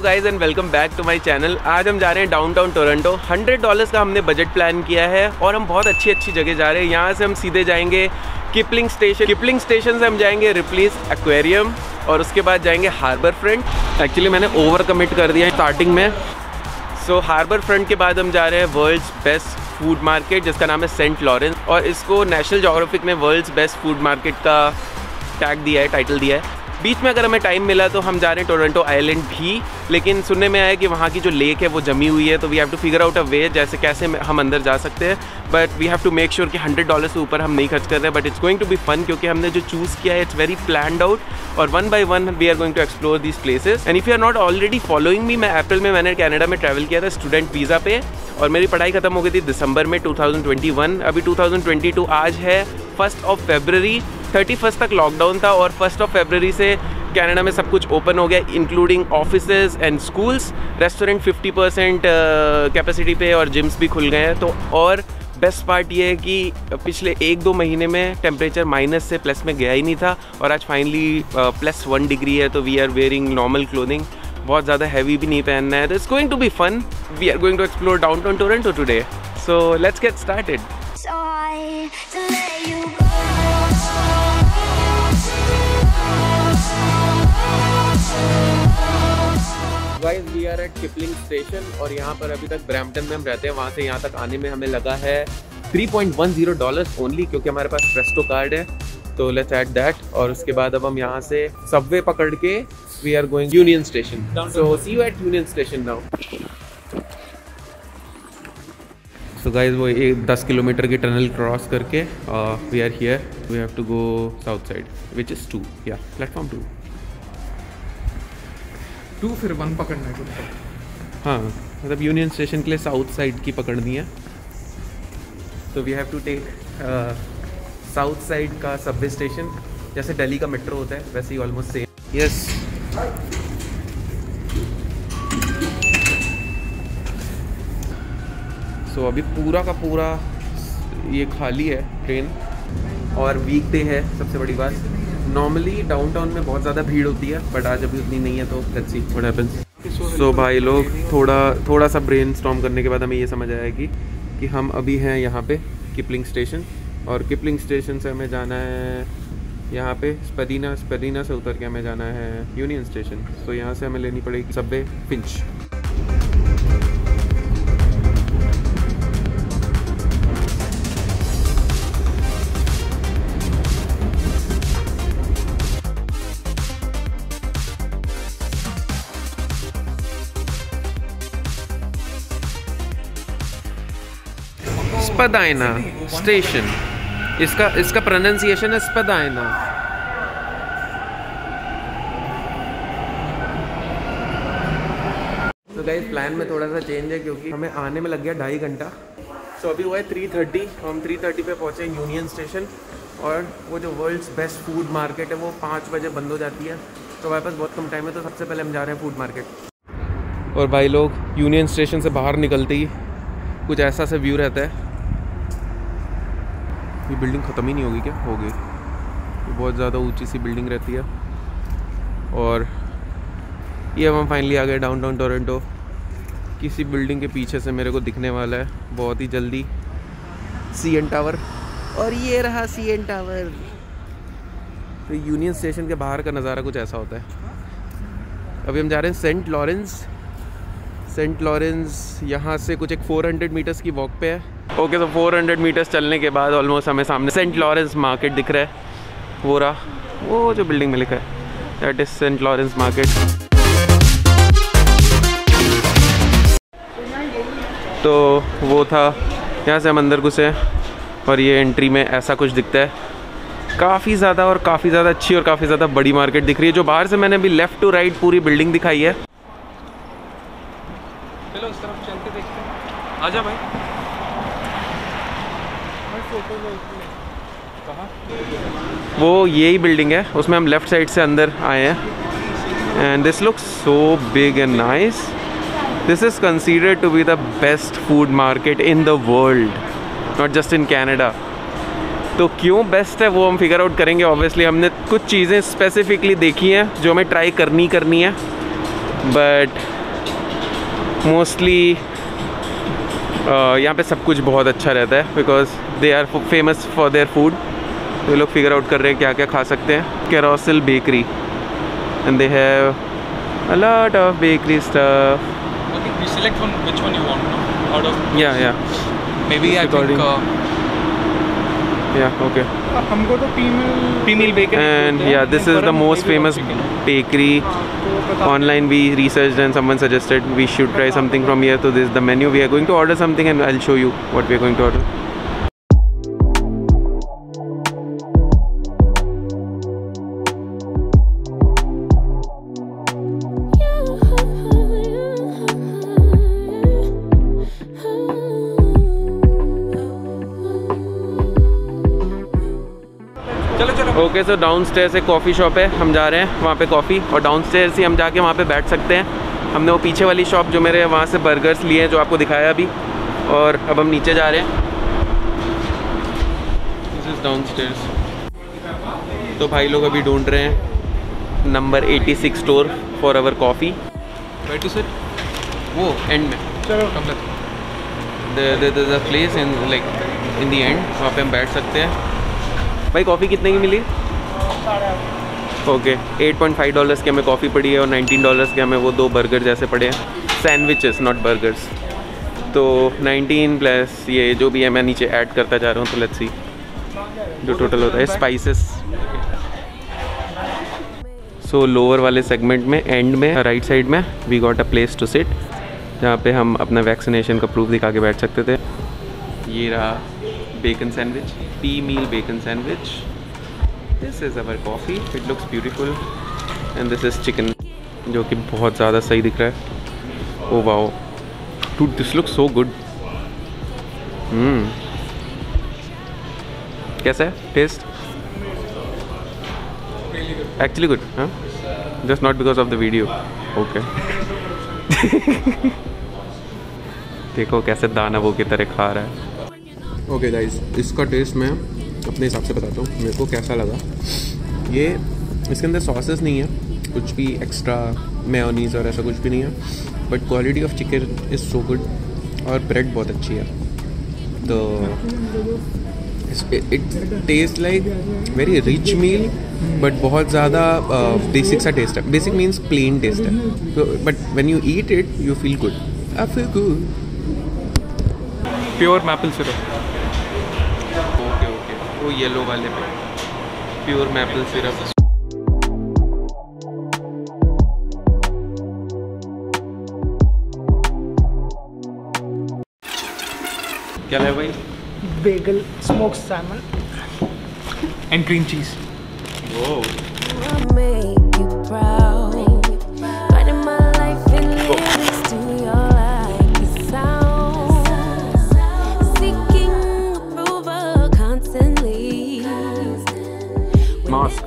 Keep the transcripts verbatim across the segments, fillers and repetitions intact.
Guys and welcome back to my channel. आज हम जा रहे हैं डाउनटाउन टोरंटो। हंड्रेड डॉलर्स का हमने बजट प्लान किया है और हम बहुत अच्छी अच्छी जगह जा रहे हैं। यहाँ से हम सीधे जाएंगे किपलिंग स्टेशन। किपलिंग स्टेशन से हम जाएंगे रिप्लीज एक्वेरियम और उसके बाद जाएंगे हार्बर फ्रंट। एक्चुअली मैंने ओवर कमिट कर दिया स्टार्टिंग में। सो हार्बर फ्रंट के बाद हम जा रहे हैं वर्ल्ड्स बेस्ट फूड मार्केट जिसका नाम है सेंट लॉरेंस, और इसको नेशनल ज्योग्राफिक ने वर्ल्ड्स बेस्ट फूड मार्केट का टैग दिया है, टाइटल दिया है। बीच में अगर हमें टाइम मिला तो हम जा रहे हैं टोरंटो आइलैंड भी, लेकिन सुनने में आया कि वहाँ की जो लेक है वो जमी हुई है, तो we have to figure out a way जैसे कैसे हम अंदर जा सकते हैं। But we have to make sure कि हंड्रेड डॉलर से ऊपर हम नहीं खर्च कर रहे हैं। But it's going to be fun क्योंकि हमने जो चूज़ किया है इट्स वेरी प्लान्ड आउट, और one by one we are going to explore these places. And if you are not already following मी, मैं अप्रैल में मैंने कनाडा में ट्रैवल किया था स्टूडेंट वीज़ा पे, और मेरी पढ़ाई खत्म हो गई थी दिसंबर में टू थाउजेंड ट्वेंटी वन। अभी टू थाउजेंड ट्वेंटी टू आज है first of February. Thirty first तक लॉकडाउन था और फर्स्ट ऑफ फेबररी से कनाडा में सब कुछ ओपन हो गया, including offices and schools. Restaurant fifty percent capacity पे और जिम्स भी खुल गए हैं। तो और बेस्ट पार्ट ये है कि पिछले एक दो महीने में टेम्परेचर माइनस से प्लस में गया ही नहीं था, और आज फाइनली प्लस वन डिग्री है। तो we are wearing normal clothing, बहुत ज़्यादा हैवी भी नहीं पहनना है। तो it's going to be fun. We are going to explore downtown Toronto today, so let's get started. Guys we are at Kipling station, और यहाँ पर अभी तक ब्रैम्पटन में हम रहते हैं, वहाँ से यहाँ तक आने में हमें लगा है three point one zero dollars only, क्योंकि हमारे पास प्रेस्टो कार्ड है। तो लेट्स ऐड दैट, और उसके बाद अब हम यहाँ से सबवे पकड़ के we are going Union Station. So see you at Union Station now. So guys वो एक दस किलोमीटर की टनल क्रॉस करके we are here. We have to go south side which is two, या प्लेटफॉर्म टू टू फिर one पकड़ना है कुछ। हाँ, मतलब यूनियन स्टेशन के लिए साउथ साइड की पकड़नी है। तो we have to take south side का सबवे स्टेशन, जैसे दिल्ली का मेट्रो होता है वैसे ही ऑलमोस्ट सेम। यस, सो अभी पूरा का पूरा ये खाली है ट्रेन, और वीकडे है सबसे बड़ी बात। नॉर्मली डाउनटाउन में बहुत ज़्यादा भीड़ होती है, बट आज अभी उतनी नहीं है, तो let's see what happens. So भाई लोग थोड़ा थोड़ा सा ब्रेनस्टॉर्म करने के बाद हमें ये समझ आया कि कि हम अभी हैं यहाँ पे किपलिंग स्टेशन, और किपलिंग स्टेशन से हमें जाना है यहाँ पे स्पदीना। स्पदीना से उतर के हमें जाना है यूनियन स्टेशन। तो यहाँ से हमें लेनी पड़ेगी सबवे फिंच। स्पदाइना स्टेशन, इसका इसका प्रोनाउंसिएशन है स्पदाइना। तो गाइस प्लान में थोड़ा सा चेंज है क्योंकि हमें आने में लग गया ढाई घंटा। तो अभी हुआ है थ्री थर्टी, हम थ्री थर्टी पे पहुँचे यूनियन स्टेशन, और वो जो वर्ल्ड्स बेस्ट फूड मार्केट है वो पाँच बजे बंद हो जाती है। तो हमारे पास बहुत कम टाइम है, तो सबसे पहले हम जा रहे हैं फूड मार्केट। और भाई लोग यूनियन स्टेशन से बाहर निकलते ही कुछ ऐसा सा व्यू रहता है। ये बिल्डिंग ख़त्म ही नहीं होगी क्या? हो गई। ये बहुत ज़्यादा ऊंची सी बिल्डिंग रहती है, और ये हम फाइनली आ गए डाउनटाउन टोरंटो। किसी बिल्डिंग के पीछे से मेरे को दिखने वाला है बहुत ही जल्दी सी एन टावर, और ये रहा सी एन टावर। तो यूनियन स्टेशन के बाहर का नज़ारा कुछ ऐसा होता है। अभी हम जा रहे हैं सेंट लॉरेंस। सेंट लॉरेंस यहाँ से कुछ एक फोर हंड्रेड मीटर्स की वॉक पे है। ओके, तो फोर हंड्रेड मीटर्स चलने के बाद ऑलमोस्ट हमें सामने सेंट लॉरेंस मार्केट दिख रहा है। वो रहा, वो जो बिल्डिंग में लिखा है that is Saint Lawrence market. तो वो था, यहाँ से हम अंदर घुसे, और ये एंट्री में ऐसा कुछ दिखता है। काफ़ी ज़्यादा और काफ़ी ज़्यादा अच्छी और काफ़ी ज़्यादा बड़ी मार्केट दिख रही है। जो बाहर से मैंने अभी लेफ़्ट टू राइट पूरी बिल्डिंग दिखाई है। चलो उस तरफ चलते देखते हैं। आजा भाई। वो यही बिल्डिंग है, उसमें हम लेफ़्ट साइड से अंदर आए हैं। And this looks so big and nice. This is considered to be the best food market in the world, not just in Canada. तो क्यों बेस्ट है वो हम फिगर आउट करेंगे। ऑब्वियसली हमने कुछ चीज़ें स्पेसिफिकली देखी हैं जो हमें ट्राई करनी करनी है, बट मोस्टली यहाँ पे सब कुछ बहुत अच्छा रहता है because they are famous for their food. ये लोग फिगर आउट कर रहे हैं क्या क्या खा सकते हैं। Carousel bakery and they have a lot of bakery stuff. Okay, we select one which one you want, no? Out of या या maybe I think uh, yeah okay हमको तो female female bakery and yeah this is the most famous bakery online. We researched and someone suggested we should try something from here. So this is the menu. We are going to order something and I'll show you what we are going to order. Okay so downstairs एक coffee shop है, हम जा रहे हैं वहाँ पे coffee, और down stairs ही हम जाके वहाँ पे बैठ सकते हैं। हमने वो पीछे वाली शॉप जो मेरे वहाँ से बर्गर्स लिए हैं जो आपको दिखाया अभी, और अब हम नीचे जा रहे हैं। This is downstairs. तो भाई लोग अभी ढूंढ रहे हैं number eighty six store for our coffee. Where to sit? वो एंड में, चलो कम लेते the place in like in the end, वहाँ पे हम बैठ सकते हैं। भाई कॉफ़ी कितने की मिली? Okay, eight point five dollars की हमें कॉफ़ी पड़ी है और नाइनटीन डॉलर्स के हमें वो दो बर्गर जैसे पड़े हैं, सैंडविचेस नॉट बर्गर्स। तो नाइनटीन प्लस ये जो भी है मैं नीचे ऐड करता जा रहा हूँ, तो लेट्स सी जो टोटल होता है। स्पाइसेस, सो लोअर वाले सेगमेंट में एंड में राइट साइड में we got a place to sit, जहाँ पे हम अपना वैक्सीनेशन का प्रूफ दिखा के बैठ सकते थे। ये रहा bacon sandwich, peameal bacon sandwich. This is our coffee, it looks beautiful, and this is chicken जो कि बहुत ज़्यादा सही दिख रहा है। Oh wow dude, this looks so good. Hmm कैसा है टेस्ट? एक्चुअली गुड, हाँ, just not because of the video. Okay देखो कैसे दाना वो की तरह खा रहा है। ओके गाइस, इसका टेस्ट मैं अपने हिसाब से बताता हूँ मेरे को कैसा लगा। ये इसके अंदर सॉसेस नहीं है, कुछ भी एक्स्ट्रा मेयोनीज और ऐसा कुछ भी नहीं है, but quality of chicken is so good, और ब्रेड बहुत अच्छी है। तो it taste like very rich meal, but बहुत ज़्यादा बेसिक सा टेस्ट है। बेसिक मीन्स प्लेन टेस्ट है, but when you eat it you feel good, I feel good. Pure maple syrup. Okay okay, वो येलो वाले पे प्योर मैपल सिरप। क्या है भाई? bagel, smoked salmon, And cream cheese. Whoa. Make you proud. Finding my life in lyrics to your like the sound. Seeking approval constantly. Mask.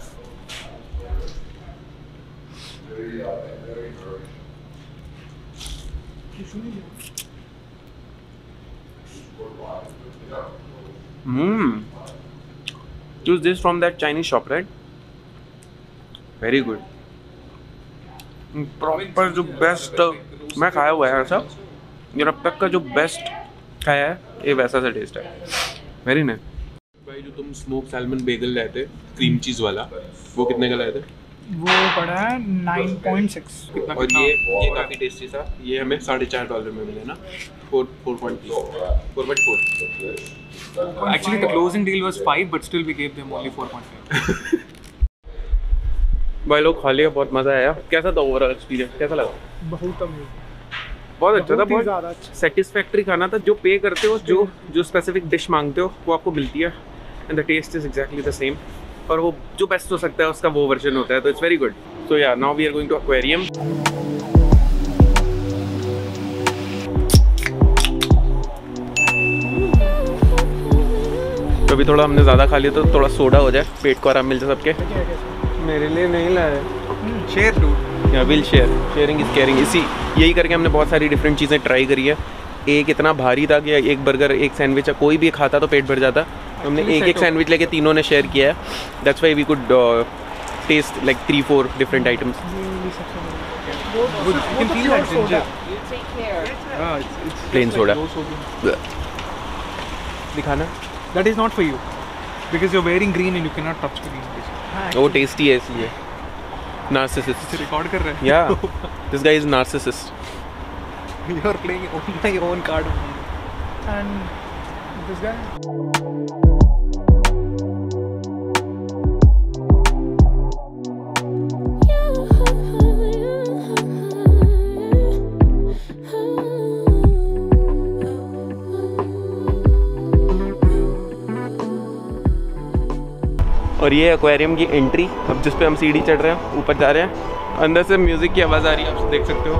Hmm. Choose this from that Chinese shop, right? Very good. Proper जो best मैं खाया हुआ है ऐसा, ये अब तक का जो बेस्ट खाया है, ये वैसा सा टेस्ट है। Very nice. भाई जो तुम स्मोक सैल्मन बेगल लाए थे क्रीम चीज वाला, वो कितने का लाए थे? वो पड़ा है नाइन पॉइंट सिक्स। और ये ये काफ़ी टेस्टी था, ये हमें साढ़े चार डॉलर में मिले ना, four four point four point four. Actually, the closing deal was five, but still we gave them only four point five. भाई लोग खा लिया, बहुत मज़ा आया। कैसा था ओवरऑल एक्सपीरियंस, कैसा लगा? बहुत अमेजिंग, बहुत अच्छा था, बहुत ही ज़्यादा बहुत अच्छा। सेटिस्फैक्ट्री खाना था। जो पे करते हो, जो जो स्पेसिफिक डिश मांगते हो वो आपको मिलती है, and the taste is exactly the same. और वो जो बेस्ट हो सकता है उसका वो वर्जन होता है, तो it's very good. So yeah now we are going to aquarium. तो अभी थोड़ा हमने ज़्यादा खा लिया तो थोड़ा सोडा हो जाए, पेट को आराम मिल जाए सबके। मेरे लिए नहीं लाए। Share dude. Yeah will share, sharing is caring. इसी यही करके हमने बहुत सारी डिफरेंट चीज़ें ट्राई करी है। एक इतना भारी था कि एक बर्गर एक सैंडविच कोई भी खाता तो पेट भर जाता, तो हमने एक एक सैंडविच लेके तीनों ने शेयर किया है। That's why we could taste like three four different items. सबसे बड़ी। Good. You can feel that ginger. Yeah, it's, it's Plain just soda. like low sodium. दिखाना। That is not for you because you're wearing green and you cannot touch green. वो tasty है इसलिए। Narcissist. Record कर रहा है। Yeah, this guy is narcissist. You are playing on my own card. And this guy. और ये aquarium की entry, अब जिस पे हम सीढ़ी चढ़ रहे हैं, ऊपर जा रहे हैं। अंदर से म्यूजिक की आवाज़ आ रही है, आप देख सकते हो।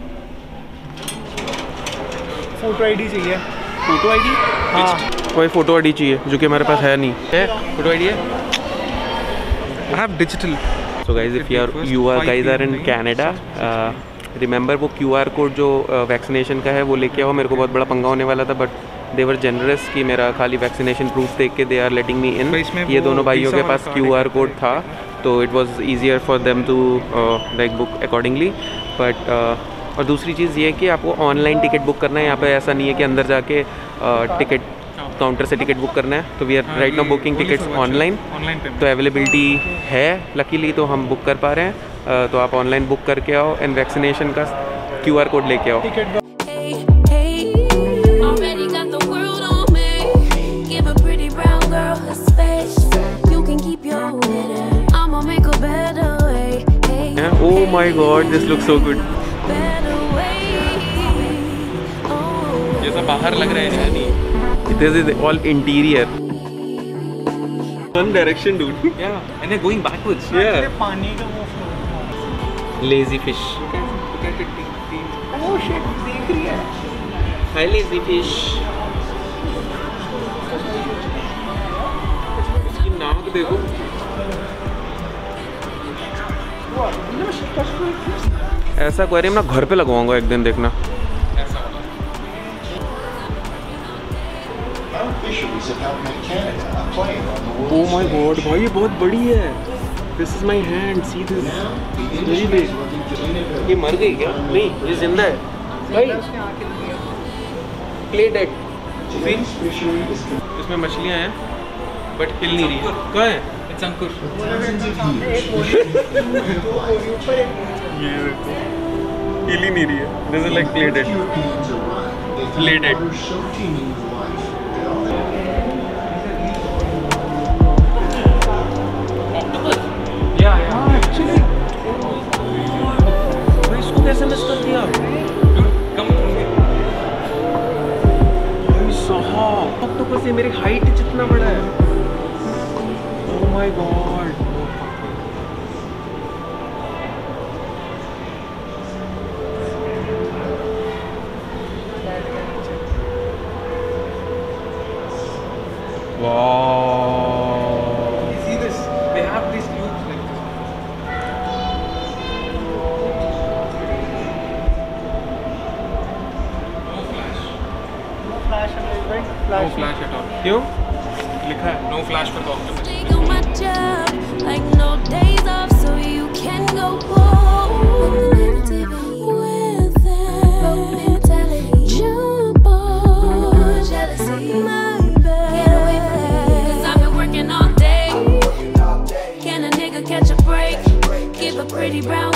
फोटो आईडी चाहिए। Photo ID? हाँ। कोई फोटो आईडी चाहिए जो कि हमारे पास है नहीं है। फोटो आईडी है? I have digital. So guys, if you are you are guys are in Canada, remember वो क्यू आर कोड जो वैक्सीनेशन uh, का है वो लेके आओ। मेरे को बहुत बड़ा पंगा होने वाला था, बट दे वर जनरस कि मेरा खाली वैक्सीनेशन प्रूफ देख के दे आर लेटिंग मी इन। ये दोनों भाइयों के पास क्यू आर कोड था, तो it was easier for them to like book accordingly. But और दूसरी चीज़ ये है कि आपको ऑनलाइन टिकट बुक करना है। यहाँ पे ऐसा नहीं है कि अंदर जाके टिकट uh, काउंटर से टिकट बुक करना है। तो we are right now booking tickets online. तो अवेलेबिलिटी है लकीली, तो हम बुक कर पा रहे हैं। uh, तो आप ऑनलाइन बुक करके आओ एंड वैक्सीनेशन का क्यू आर कोड लेके आओ। Hey, hey, already got the world on me. Give a pretty brown girl a space. You can keep your head. I'ma make a better way. Hey, Oh my god, this looks so good. better way. Oh, जैसा बाहर लग रहा है नहीं। This is all interior. One direction, dude. Yeah, and they're going backwards. Yeah. पानी का वो flow। Lazy fish. Look at it. Oh shit, देख रही है। Hi, lazy fish. इसकी नाक देखो। ऐसा एक्वेरियम ना घर पे लगवाऊंगा एक दिन, देखना। Oh my god, भाई ये बहुत बड़ी है। This is my hand. See this? Very big. ये मर गई क्या? नहीं, ये जिंदा है। भाई, play dead. See? इसमें मछलियाँ हैं, but हिल नहीं रही है। कहाँ है? It's Ankur. ये देखो, हिल ही नहीं रही है। This is like play dead. Play dead. Yeah, yeah. Actually, भाई इसको कैसे मिस कर दिया? Dude, come on. भाई साहब, ऑक्टोपस ये मेरी हाइट जितना बड़ा है। Oh my god. Wow. You see this? They have these tubes like this. No flash. no flash and right? No Flash. flash at all. क्यों? लिखा है no flash for the octopus. take on my job like no days off, so you can go home with that jump on jealousy. My bad. Get away from me, 'cause I've been working all day. Can a nigga catch a break? Give a pretty brown